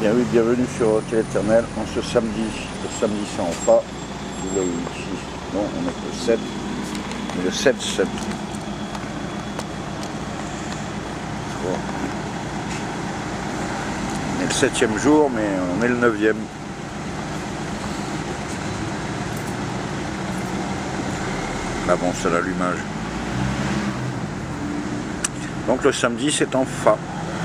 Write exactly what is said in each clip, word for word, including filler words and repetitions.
Bien oui, bienvenue sur Hôtel Éternel. En ce samedi, le samedi c'est en Fa. Vous voyez ici, non, on est le sept. Mais le sept sept. Bon. On est le septième jour, mais on est le neuvième. Là bon, c'est l'allumage. Donc le samedi c'est en Fa.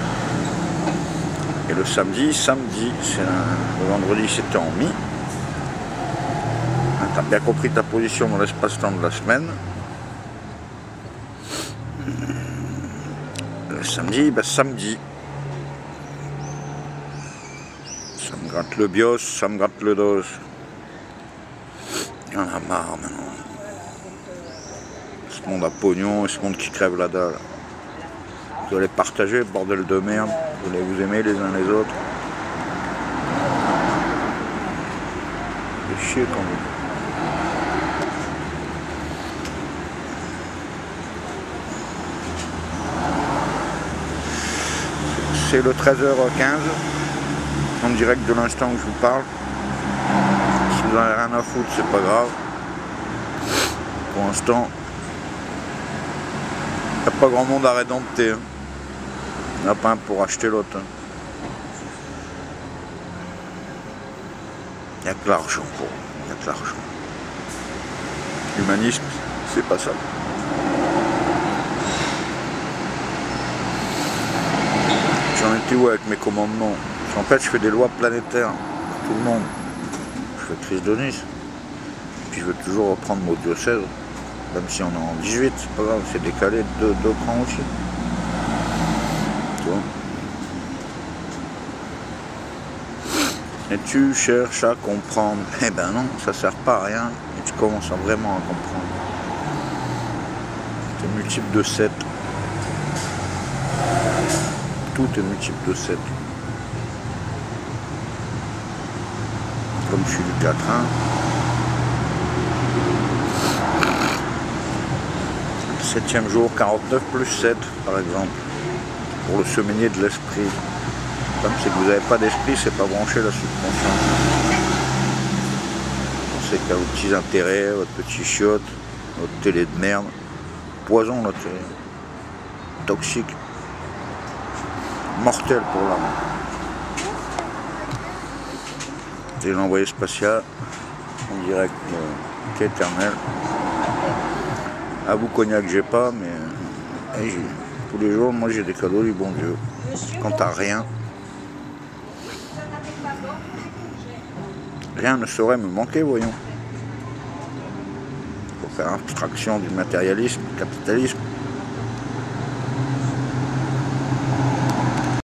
Et le samedi, samedi, c'est un... le vendredi c'était en Mi. Tu as bien compris ta position dans l'espace-temps de la semaine. Le samedi, ben samedi. Ça me gratte le bios, ça me gratte le dos. Il y en a marre maintenant. Ce monde à pognon et ce monde qui crève la dalle. Vous allez partager, bordel de merde. Vous allez vous aimer les uns les autres. C'est chier quand même. C'est le treize heures quinze, en direct de l'instant où je vous parle. Si vous n'en avez rien à foutre, c'est pas grave. Pour l'instant, il n'y a pas grand monde à rédempter. Hein. Il n'y en a pas un pour acheter l'autre. Hein. Il n'y a que l'argent pour eux. Il n'y a que l'argent. L'humanisme, c'est pas ça. J'en étais où avec mes commandements? En fait, je fais des lois planétaires pour tout le monde. Je fais crise de Nice. Puis je veux toujours reprendre mon diocèse. Même si on est en dix-huit, c'est pas grave, c'est décalé de deux crans aussi. Tu vois. Et tu cherches à comprendre. Eh ben non, ça sert pas à rien. Et tu commences à vraiment à comprendre. C'est multiple de sept. Tout est multiple de sept. Comme je suis du quatre un. Septième jour, quarante-neuf plus sept par exemple. Pour le semainier de l'esprit. Comme c'est que vous n'avez pas d'esprit, c'est pas branché la subconscience. Pensez qu'à vos petits intérêts, votre petit chiotte, votre télé de merde. Poison la télé. Toxique. Mortel pour l'âme. C'est l'envoyé spatial en direct euh, qu'éternel. À vous cognac j'ai pas, mais hey, tous les jours moi j'ai des cadeaux du bon Dieu. Quand t'as rien, rien ne saurait me manquer, voyons. Faut faire abstraction du matérialisme, du capitalisme.